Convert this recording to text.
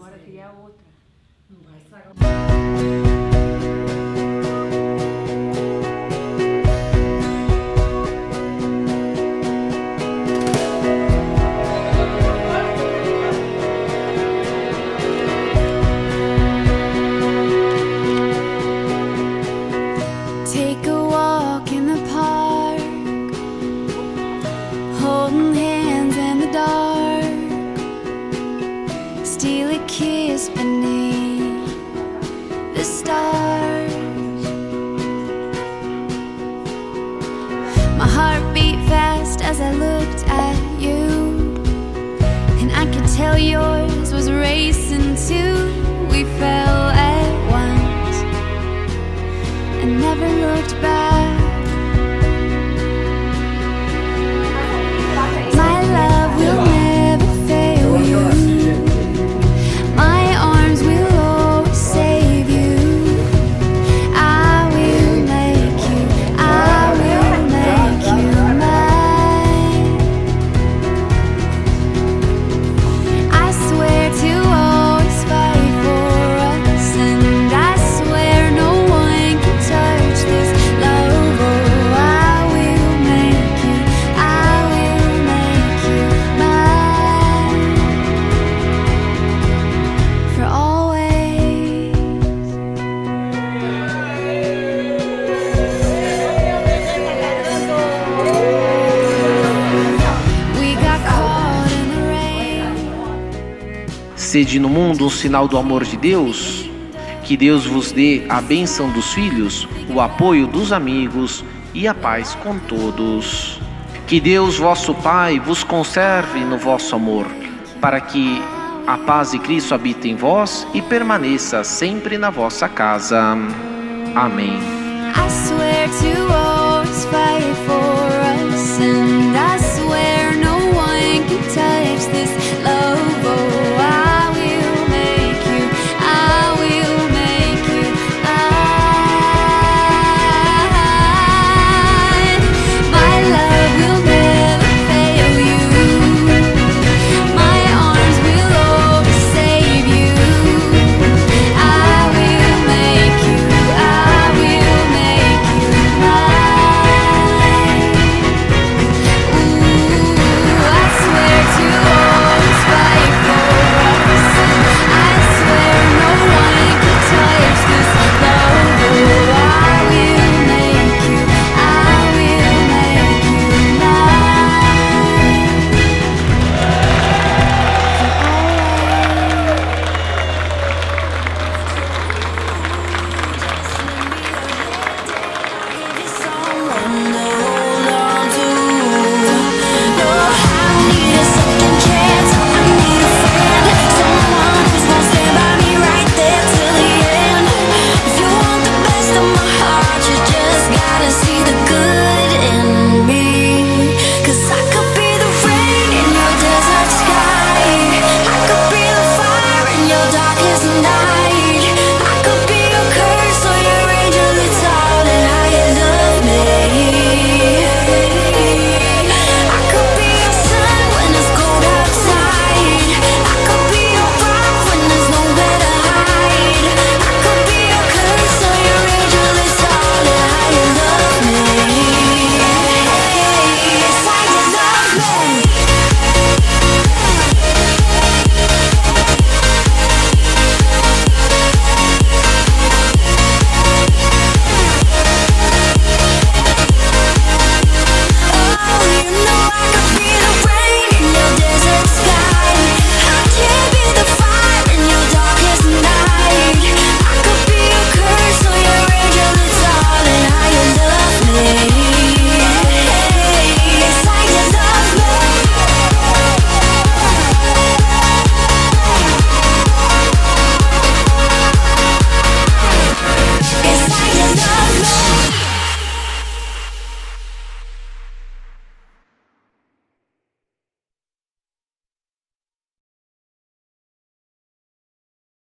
Agora criar outra. Não vai estragar. Take a walk in the park, holding hands in the dark, steal a kiss beneath the stars. My heart beat fast as I looked at you, and I could tell yours was racing too. We fell at once and never looked back. My love will never fail you. My arms will always save you. I will make you mine. I swear to always fight for us, and I swear no one can touch this love. Oh, I will make you mine for always. We got caught in the rain. Sede no mundo um sinal do amor de Deus. Que Deus vos dê a bênção dos filhos, o apoio dos amigos e a paz com todos. Que Deus, vosso Pai, vos conserve no vosso amor, para que a paz de Cristo habite em vós e permaneça sempre na vossa casa. Amém. I swear to always